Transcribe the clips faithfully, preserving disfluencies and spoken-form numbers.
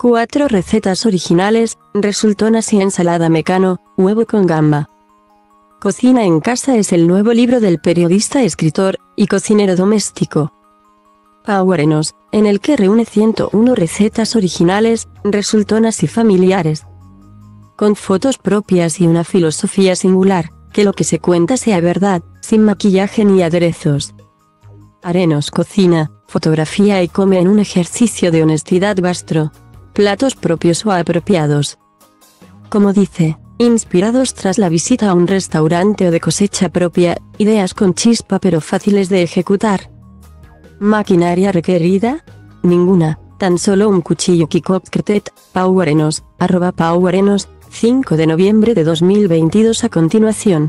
Cuatro recetas originales, resultonas y ensalada mecano, huevo con gamba. Cocina en casa es el nuevo libro del periodista, escritor y cocinero doméstico Pau Arenos, en el que reúne ciento una recetas originales, resultonas y familiares, con fotos propias y una filosofía singular, que lo que se cuenta sea verdad, sin maquillaje ni aderezos. Arenos cocina, fotografía y come en un ejercicio de honestidad gastro. Platos propios o apropiados. Como dice, inspirados tras la visita a un restaurante o de cosecha propia, ideas con chispa pero fáciles de ejecutar. ¿Maquinaria requerida? Ninguna, tan solo un cuchillo Kikopskrtet, Pau Arenos, arroba Pau Arenos, cinco de noviembre de dos mil veintidós. A continuación,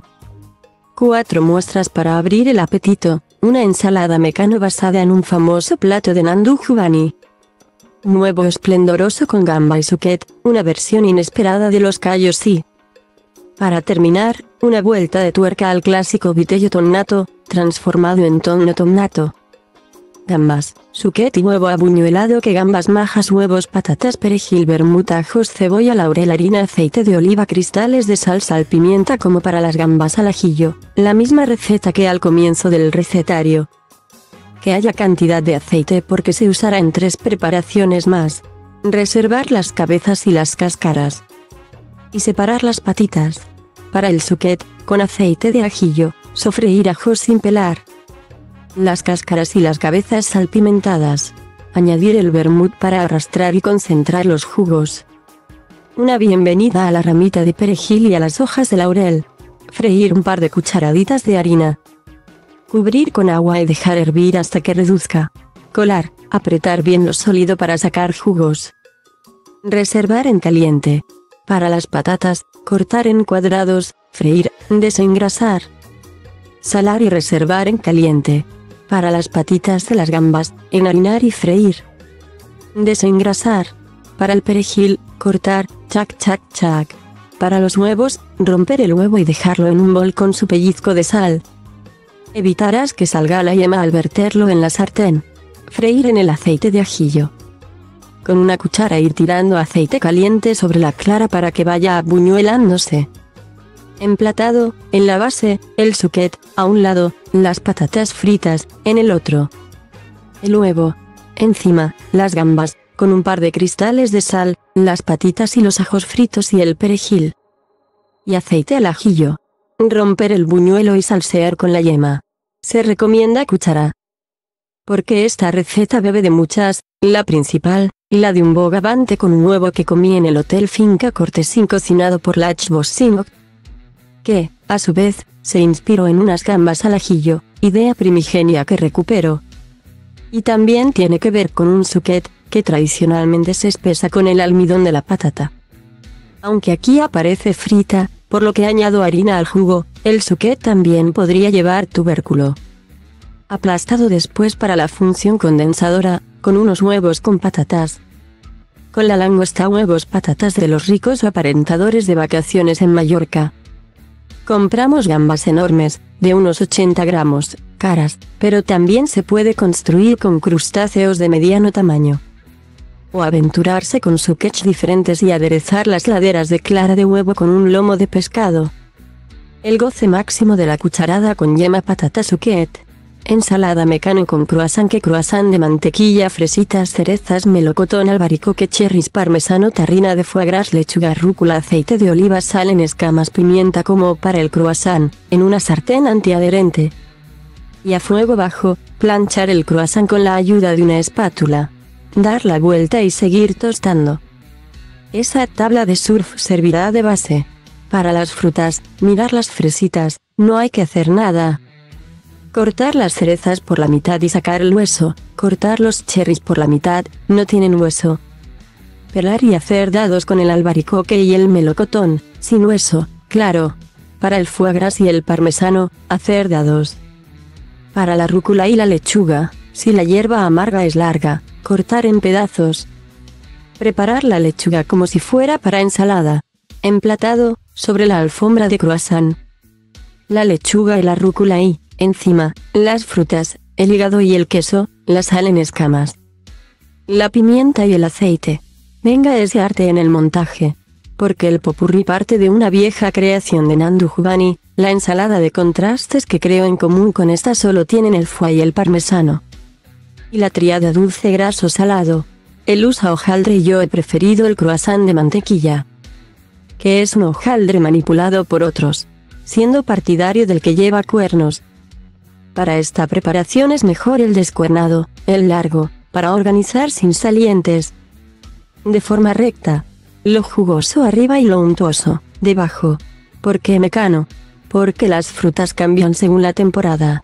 cuatro muestras para abrir el apetito, una ensalada mecano basada en un famoso plato de Nandu Juvani. Nuevo esplendoroso con gamba y suquet, una versión inesperada de los callos y, para terminar, una vuelta de tuerca al clásico vitello tonnato, transformado en tonno tonnato. Gambas, suquet y huevo abuñuelado. Que gambas majas, huevos, patatas, perejil, vermut, ajos, cebolla, laurel, harina, aceite de oliva, cristales de sal, sal, pimienta. Como para las gambas al ajillo, la misma receta que al comienzo del recetario. Que haya cantidad de aceite porque se usará en tres preparaciones más. Reservar las cabezas y las cáscaras. Y separar las patitas. Para el suquet, con aceite de ajillo, sofreír ajos sin pelar. Las cáscaras y las cabezas salpimentadas. Añadir el vermut para arrastrar y concentrar los jugos. Una bienvenida a la ramita de perejil y a las hojas de laurel. Freír un par de cucharaditas de harina. Cubrir con agua y dejar hervir hasta que reduzca. Colar, apretar bien lo sólido para sacar jugos. Reservar en caliente. Para las patatas, cortar en cuadrados, freír, desengrasar. Salar y reservar en caliente. Para las patitas de las gambas, enharinar y freír. Desengrasar. Para el perejil, cortar, chac chac chac. Para los huevos, romper el huevo y dejarlo en un bol con su pellizco de sal. Evitarás que salga la yema al verterlo en la sartén. Freír en el aceite de ajillo. Con una cuchara ir tirando aceite caliente sobre la clara para que vaya abuñuelándose. Emplatado, en la base, el suquet, a un lado, las patatas fritas, en el otro. El huevo. Encima, las gambas, con un par de cristales de sal, las patitas y los ajos fritos y el perejil. Y aceite al ajillo. Romper el buñuelo y salsear con la yema. Se recomienda cuchara. Porque esta receta bebe de muchas, la principal, la de un bogavante con un huevo que comí en el Hotel Finca Cortesín cocinado por Lachbos Sinok, que, a su vez, se inspiró en unas gambas al ajillo, idea primigenia que recupero. Y también tiene que ver con un suquet, que tradicionalmente se espesa con el almidón de la patata. Aunque aquí aparece frita, por lo que añado harina al jugo, el suquet también podría llevar tubérculo. Aplastado después para la función condensadora, con unos huevos con patatas. Con la langosta, huevos, patatas de los ricos aparentadores de vacaciones en Mallorca. Compramos gambas enormes, de unos ochenta gramos, caras, pero también se puede construir con crustáceos de mediano tamaño. O aventurarse con suquets diferentes y aderezar las laderas de clara de huevo con un lomo de pescado. El goce máximo de la cucharada con yema patata suquet. Ensalada mecano con croissant, que croissant de mantequilla, fresitas, cerezas, melocotón, albaricoque, cherries, parmesano, tarrina de foie gras, lechuga, rúcula, aceite de oliva, sal en escamas, pimienta. Como para el croissant, en una sartén antiadherente. Y a fuego bajo, planchar el croissant con la ayuda de una espátula. Dar la vuelta y seguir tostando. Esa tabla de surf servirá de base. Para las frutas, mirar las fresitas, no hay que hacer nada. Cortar las cerezas por la mitad y sacar el hueso. Cortar los cherries por la mitad, no tienen hueso. Pelar y hacer dados con el albaricoque y el melocotón, sin hueso, claro. Para el foie gras y el parmesano, hacer dados. Para la rúcula y la lechuga, si la hierba amarga es larga, cortar en pedazos. Preparar la lechuga como si fuera para ensalada. Emplatado, sobre la alfombra de croissant. La lechuga y la rúcula y, encima, las frutas, el hígado y el queso, la sal en escamas. La pimienta y el aceite. Venga ese arte en el montaje. Porque el popurrí parte de una vieja creación de Nandu Juvani, la ensalada de contrastes que creo en común con esta solo tienen el foie y el parmesano. Y la triada dulce graso salado. Él usa hojaldre y yo he preferido el croissant de mantequilla, que es un hojaldre manipulado por otros, siendo partidario del que lleva cuernos. Para esta preparación es mejor el descuernado, el largo, para organizar sin salientes, de forma recta, lo jugoso arriba y lo untuoso, debajo. ¿Por qué mecano? Porque las frutas cambian según la temporada.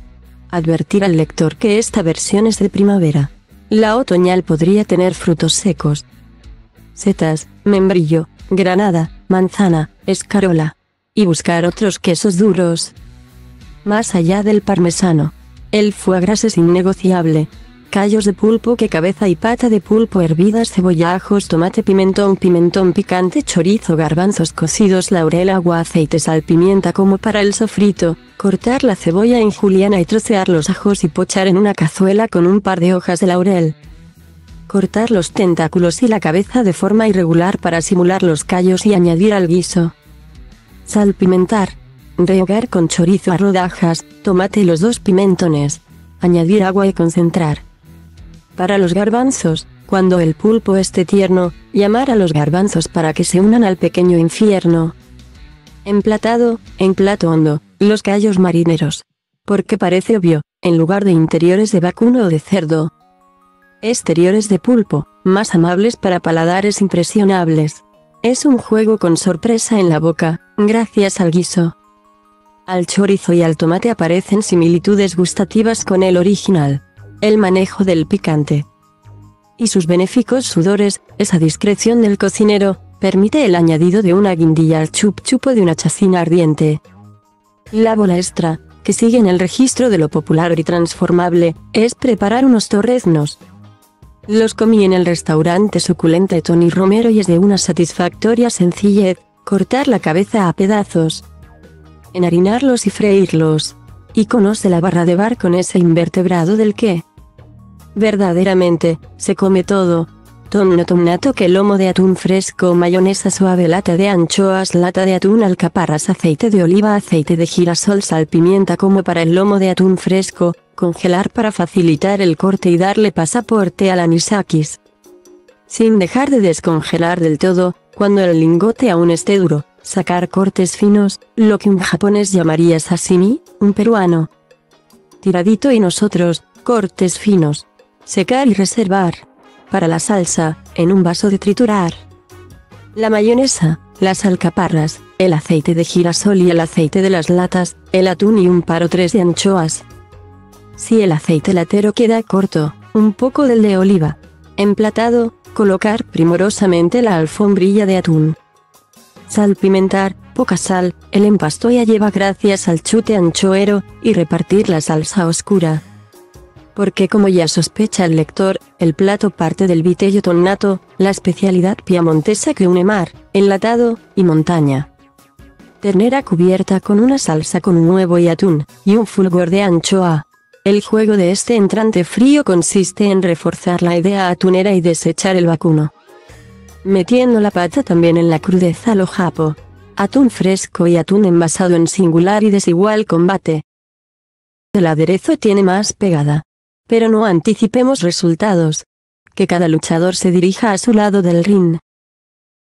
Advertir al lector que esta versión es de primavera. La otoñal podría tener frutos secos, setas, membrillo, granada, manzana, escarola. Y buscar otros quesos duros. Más allá del parmesano, el foie gras es innegociable. Callos de pulpo, que cabeza y pata de pulpo hervidas, cebolla, ajos, tomate, pimentón, pimentón picante, chorizo, garbanzos cocidos, laurel, agua, aceite, sal, pimienta como para el sofrito. Cortar la cebolla en juliana y trocear los ajos y pochar en una cazuela con un par de hojas de laurel. Cortar los tentáculos y la cabeza de forma irregular para simular los callos y añadir al guiso. Salpimentar. Rehogar con chorizo a rodajas, tomate y los dos pimentones. Añadir agua y concentrar. Para los garbanzos, cuando el pulpo esté tierno, llamar a los garbanzos para que se unan al pequeño infierno. Emplatado, en plato hondo, los callos marineros. Porque parece obvio, en lugar de interiores de vacuno o de cerdo. Exteriores de pulpo, más amables para paladares impresionables. Es un juego con sorpresa en la boca, gracias al guiso. Al chorizo y al tomate aparecen similitudes gustativas con el original. El manejo del picante y sus benéficos sudores, esa discreción del cocinero, permite el añadido de una guindilla al chup chupo de una chacina ardiente. La bola extra, que sigue en el registro de lo popular y transformable, es preparar unos torreznos. Los comí en el restaurante suculente Tony Romero y es de una satisfactoria sencillez, cortar la cabeza a pedazos, enharinarlos y freírlos. Iconos de la barra de bar con ese invertebrado del que verdaderamente se come todo. Tonno tonnato, que lomo de atún fresco, mayonesa suave, lata de anchoas, lata de atún, alcaparras, aceite de oliva, aceite de girasol, sal, pimienta como para el lomo de atún fresco, congelar para facilitar el corte y darle pasaporte al anisakis. Sin dejar de descongelar del todo, cuando el lingote aún esté duro, sacar cortes finos, lo que un japonés llamaría sashimi, un peruano tiradito y nosotros, cortes finos. Secar y reservar. Para la salsa, en un vaso de triturar. La mayonesa, las alcaparras, el aceite de girasol y el aceite de las latas, el atún y un par o tres de anchoas. Si el aceite latero queda corto, un poco del de oliva. Emplatado, colocar primorosamente la alfombrilla de atún. Salpimentar, poca sal, el empasto ya lleva gracias al chute anchoero, y repartir la salsa oscura. Porque como ya sospecha el lector, el plato parte del vitello tonnato, la especialidad piamontesa que une mar, enlatado, y montaña. Ternera cubierta con una salsa con huevo y atún, y un fulgor de anchoa. El juego de este entrante frío consiste en reforzar la idea atunera y desechar el vacuno, metiendo la pata también en la crudeza lo japo. Atún fresco y atún envasado en singular y desigual combate. El aderezo tiene más pegada. Pero no anticipemos resultados. Que cada luchador se dirija a su lado del ring.